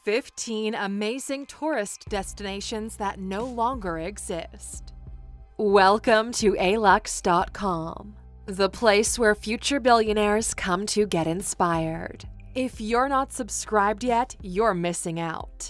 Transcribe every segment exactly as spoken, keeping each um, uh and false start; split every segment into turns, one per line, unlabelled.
fifteen amazing tourist destinations that no longer exist. Welcome to A Lux dot com, the place where future billionaires come to get inspired. If you're not subscribed yet, you're missing out.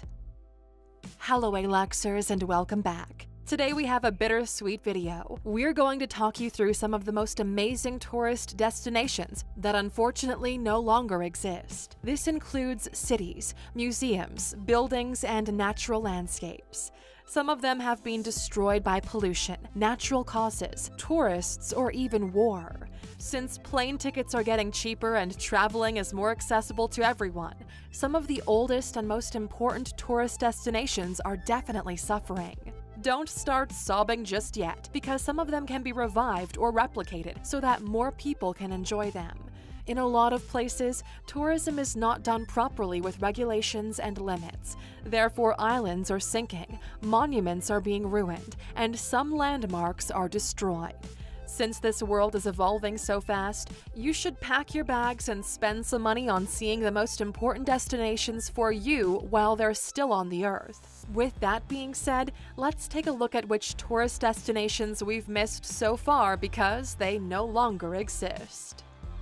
Hello A-Luxers and welcome back. Today we have a bittersweet video. We're going to talk you through some of the most amazing tourist destinations that unfortunately no longer exist. This includes cities, museums, buildings, and natural landscapes. Some of them have been destroyed by pollution, natural causes, tourists, or even war. Since plane tickets are getting cheaper and traveling is more accessible to everyone, some of the oldest and most important tourist destinations are definitely suffering. Don't start sobbing just yet, because some of them can be revived or replicated so that more people can enjoy them. In a lot of places, tourism is not done properly with regulations and limits. Therefore, islands are sinking, monuments are being ruined, and some landmarks are destroyed. Since this world is evolving so fast, you should pack your bags and spend some money on seeing the most important destinations for you while they're still on the earth. With that being said, let's take a look at which tourist destinations we've missed so far because they no longer exist.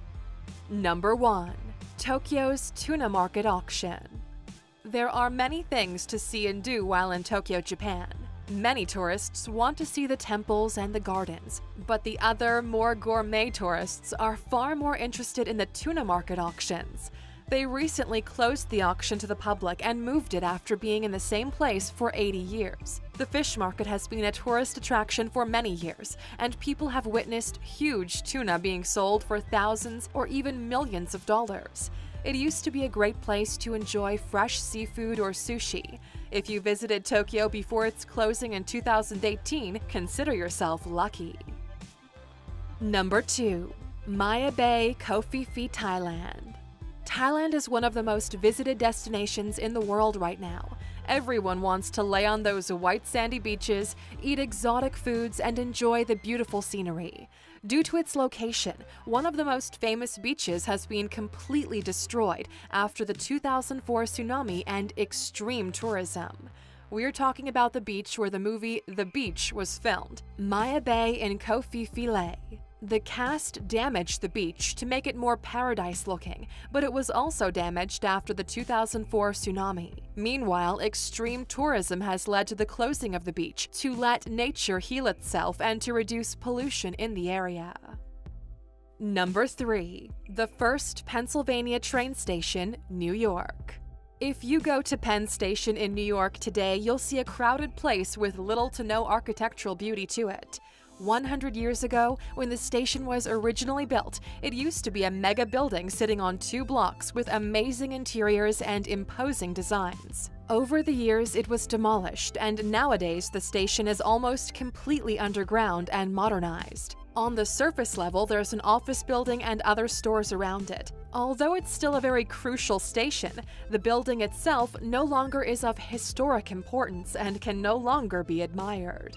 Number one. Tokyo's Tuna Market Auction. There are many things to see and do while in Tokyo, Japan. Many tourists want to see the temples and the gardens, but the other, more gourmet tourists are far more interested in the tuna market auctions. They recently closed the auction to the public and moved it after being in the same place for eighty years. The fish market has been a tourist attraction for many years, and people have witnessed huge tuna being sold for thousands or even millions of dollars. It used to be a great place to enjoy fresh seafood or sushi. If you visited Tokyo before its closing in two thousand eighteen, consider yourself lucky. Number two. Maya Bay, Koh Phi Phi, Thailand. Thailand is one of the most visited destinations in the world right now. Everyone wants to lay on those white sandy beaches, eat exotic foods, and enjoy the beautiful scenery. Due to its location, one of the most famous beaches has been completely destroyed after the two thousand four tsunami and extreme tourism. We're talking about the beach where the movie The Beach was filmed, Maya Bay in Koh Phi Phi. The cast damaged the beach to make it more paradise-looking, but it was also damaged after the two thousand four tsunami. Meanwhile, extreme tourism has led to the closing of the beach to let nature heal itself and to reduce pollution in the area. Number three. The First Pennsylvania Train Station, New York. If you go to Penn Station in New York today, you'll see a crowded place with little to no architectural beauty to it. one hundred years ago, when the station was originally built, it used to be a mega building sitting on two blocks with amazing interiors and imposing designs. Over the years, it was demolished, and nowadays the station is almost completely underground and modernized. On the surface level, there's an office building and other stores around it. Although it's still a very crucial station, the building itself no longer is of historic importance and can no longer be admired.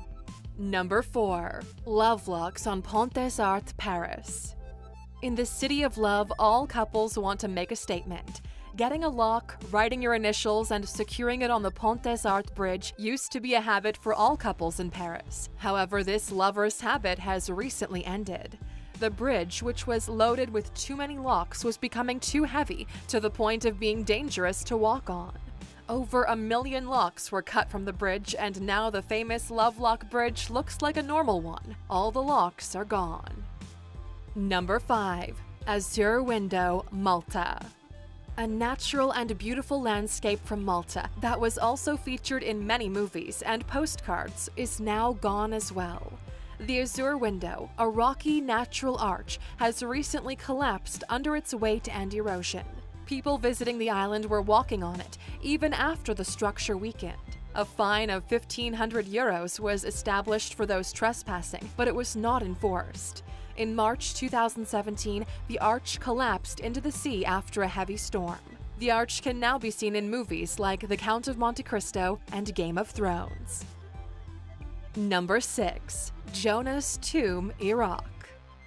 Number four. Lovelux on Pont des Arts, Paris. In the City of Love, all couples want to make a statement. Getting a lock, writing your initials, and securing it on the Pont des Arts bridge used to be a habit for all couples in Paris. However, this lover's habit has recently ended. The bridge, which was loaded with too many locks, was becoming too heavy to the point of being dangerous to walk on. Over a million locks were cut from the bridge, and now the famous Lovelock Bridge looks like a normal one. All the locks are gone. Number five. Azure Window, Malta. A natural and beautiful landscape from Malta that was also featured in many movies and postcards is now gone as well. The Azure Window, a rocky natural arch, has recently collapsed under its weight and erosion. People visiting the island were walking on it, even after the structure weakened. A fine of fifteen hundred euros was established for those trespassing, but it was not enforced. In March two thousand seventeen, the arch collapsed into the sea after a heavy storm. The arch can now be seen in movies like The Count of Monte Cristo and Game of Thrones. Number six. Jonah's Tomb, Iraq.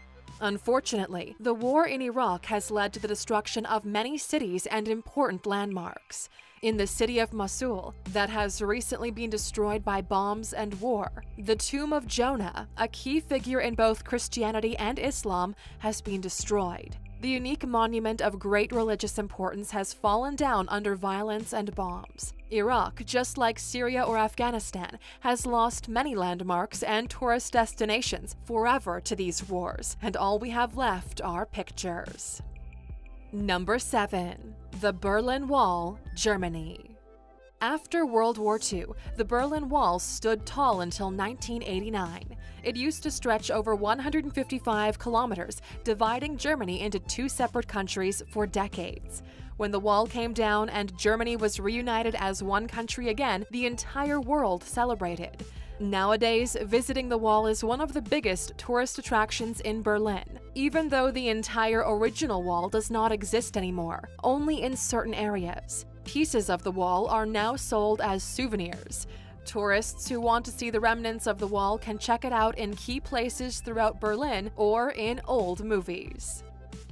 Unfortunately, the war in Iraq has led to the destruction of many cities and important landmarks. In the city of Mosul, that has recently been destroyed by bombs and war, the Tomb of Jonah, a key figure in both Christianity and Islam, has been destroyed. The unique monument of great religious importance has fallen down under violence and bombs. Iraq, just like Syria or Afghanistan, has lost many landmarks and tourist destinations forever to these wars, and all we have left are pictures. Number seven. The Berlin Wall, Germany. After World War Two, the Berlin Wall stood tall until nineteen eighty-nine. It used to stretch over one hundred fifty-five kilometers, dividing Germany into two separate countries for decades. When the wall came down and Germany was reunited as one country again, the entire world celebrated. Nowadays, visiting the wall is one of the biggest tourist attractions in Berlin, even though the entire original wall does not exist anymore, only in certain areas. Pieces of the wall are now sold as souvenirs. Tourists who want to see the remnants of the wall can check it out in key places throughout Berlin or in old movies.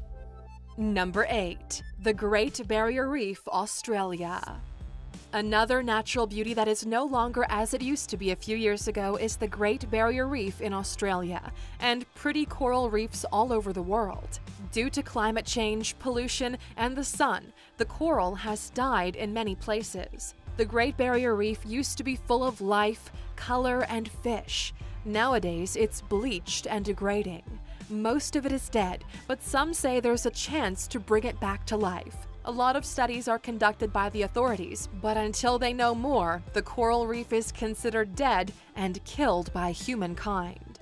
Number eight. The Great Barrier Reef, Australia. Another natural beauty that is no longer as it used to be a few years ago is the Great Barrier Reef in Australia, and pretty coral reefs all over the world. Due to climate change, pollution, and the sun, the coral has died in many places. The Great Barrier Reef used to be full of life, color, and fish. Nowadays, it's bleached and degrading. Most of it is dead, but some say there's a chance to bring it back to life. A lot of studies are conducted by the authorities, but until they know more, the coral reef is considered dead and killed by humankind.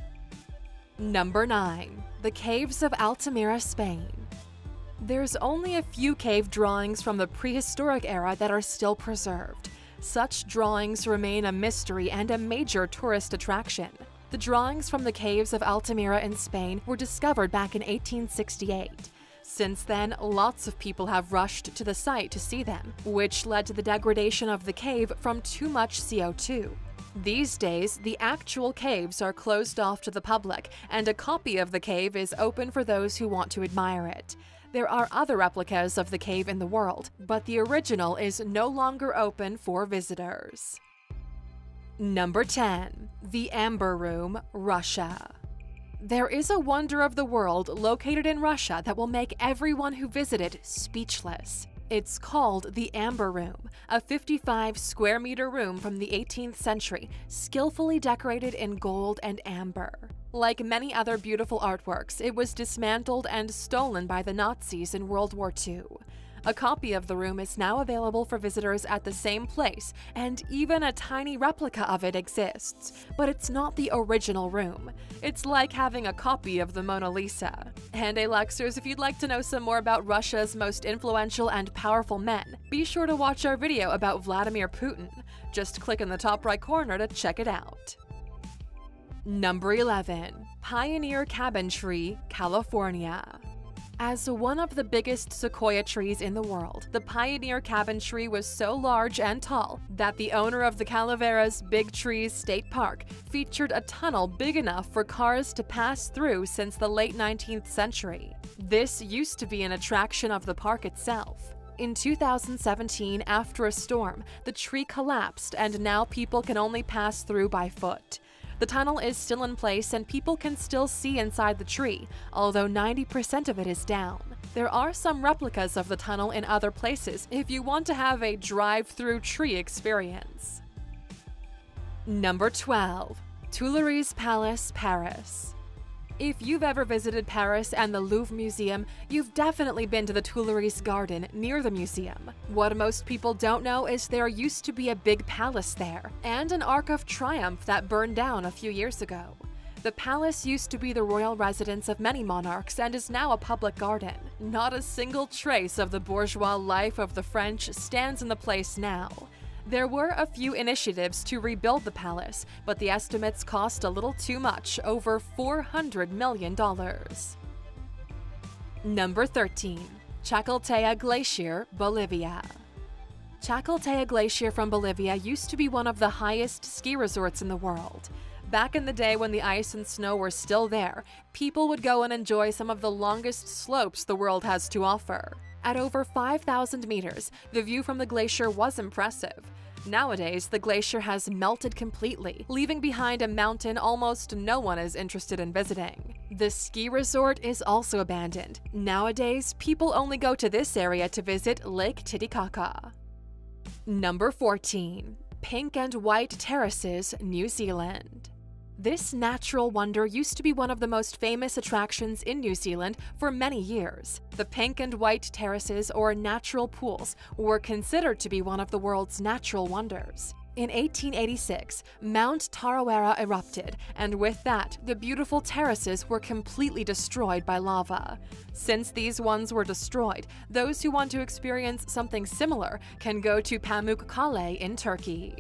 Number nine. The Caves of Altamira, Spain. There's only a few cave drawings from the prehistoric era that are still preserved. Such drawings remain a mystery and a major tourist attraction. The drawings from the caves of Altamira in Spain were discovered back in eighteen sixty-eight. Since then, lots of people have rushed to the site to see them, which led to the degradation of the cave from too much C O two. These days, the actual caves are closed off to the public, and a copy of the cave is open for those who want to admire it. There are other replicas of the cave in the world, but the original is no longer open for visitors. Number ten. The Amber Room, Russia. There is a wonder of the world located in Russia that will make everyone who visit it speechless. It's called the Amber Room, a fifty-five square meter room from the eighteenth century, skillfully decorated in gold and amber. Like many other beautiful artworks, it was dismantled and stolen by the Nazis in World War Two. A copy of the room is now available for visitors at the same place, and even a tiny replica of it exists, but it's not the original room. It's like having a copy of the Mona Lisa. And hey Luxers, if you'd like to know some more about Russia's most influential and powerful men, be sure to watch our video about Vladimir Putin. Just click in the top right corner to check it out. Number eleven. Pioneer Cabin Tree, California. As one of the biggest sequoia trees in the world, the Pioneer Cabin Tree was so large and tall that the owner of the Calaveras Big Trees State Park featured a tunnel big enough for cars to pass through since the late nineteenth century. This used to be an attraction of the park itself. In two thousand seventeen, after a storm, the tree collapsed and now people can only pass through by foot. The tunnel is still in place and people can still see inside the tree, although ninety percent of it is down. There are some replicas of the tunnel in other places if you want to have a drive-through tree experience. Number twelve. Tuileries Palace, Paris. If you've ever visited Paris and the Louvre Museum, you've definitely been to the Tuileries Garden near the museum. What most people don't know is there used to be a big palace there, and an Arc of Triumph that burned down a few years ago. The palace used to be the royal residence of many monarchs and is now a public garden. Not a single trace of the bourgeois life of the French stands in the place now. There were a few initiatives to rebuild the palace, but the estimates cost a little too much, over four hundred million dollars. Number thirteen. Chacaltaya Glacier, Bolivia. Chacaltaya Glacier from Bolivia used to be one of the highest ski resorts in the world. Back in the day when the ice and snow were still there, people would go and enjoy some of the longest slopes the world has to offer. At over five thousand meters, the view from the glacier was impressive. Nowadays, the glacier has melted completely, leaving behind a mountain almost no one is interested in visiting. The ski resort is also abandoned. Nowadays, people only go to this area to visit Lake Titicaca. Number fourteen. Pink and White Terraces, New Zealand. This natural wonder used to be one of the most famous attractions in New Zealand for many years. The Pink and White Terraces, or natural pools, were considered to be one of the world's natural wonders. In eighteen eighty-six, Mount Tarawera erupted, and with that, the beautiful terraces were completely destroyed by lava. Since these ones were destroyed, those who want to experience something similar can go to Pamukkale in Turkey.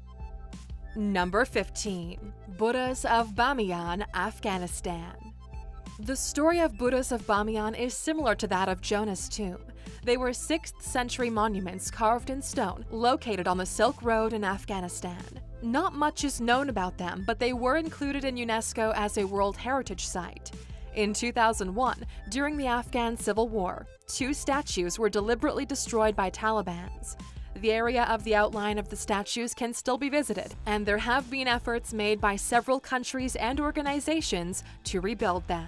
Number fifteen. Buddhas of Bamiyan, Afghanistan. The story of Buddhas of Bamiyan is similar to that of Jonah's tomb. They were sixth century monuments carved in stone, located on the Silk Road in Afghanistan. Not much is known about them, but they were included in UNESCO as a World Heritage Site. In two thousand one, during the Afghan Civil War, two statues were deliberately destroyed by Talibans. The area of the outline of the statues can still be visited, and there have been efforts made by several countries and organizations to rebuild them.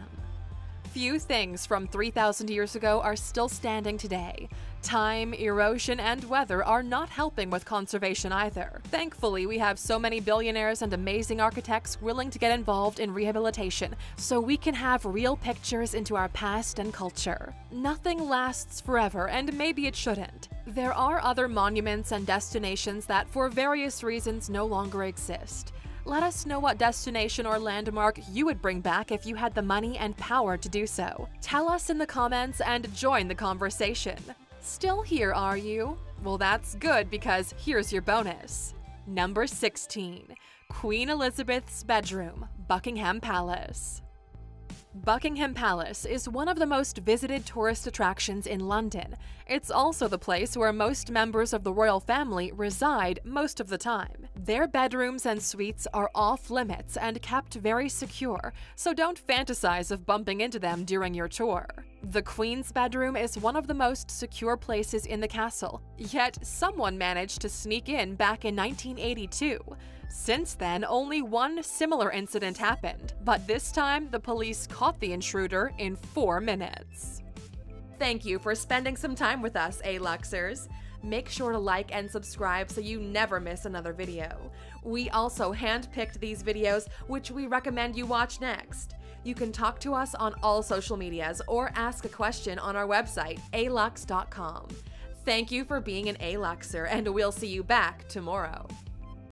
Few things from three thousand years ago are still standing today. Time, erosion, and weather are not helping with conservation either. Thankfully, we have so many billionaires and amazing architects willing to get involved in rehabilitation, so we can have real pictures into our past and culture. Nothing lasts forever, and maybe it shouldn't. There are other monuments and destinations that, for various reasons, no longer exist. Let us know what destination or landmark you would bring back if you had the money and power to do so. Tell us in the comments and join the conversation. Still here, are you? Well, that's good, because here's your bonus. Number sixteen. Queen Elizabeth's Bedroom, Buckingham Palace. Buckingham Palace is one of the most visited tourist attractions in London. It's also the place where most members of the royal family reside most of the time. Their bedrooms and suites are off-limits and kept very secure, so don't fantasize of bumping into them during your tour. The Queen's bedroom is one of the most secure places in the castle, yet someone managed to sneak in back in nineteen eighty-two. Since then, only one similar incident happened, but this time the police caught the intruder in four minutes. Thank you for spending some time with us, A-Luxers. Make sure to like and subscribe so you never miss another video. We also handpicked these videos, which we recommend you watch next. You can talk to us on all social medias or ask a question on our website, A Lux dot com. Thank you for being an A-Luxer, and we'll see you back tomorrow.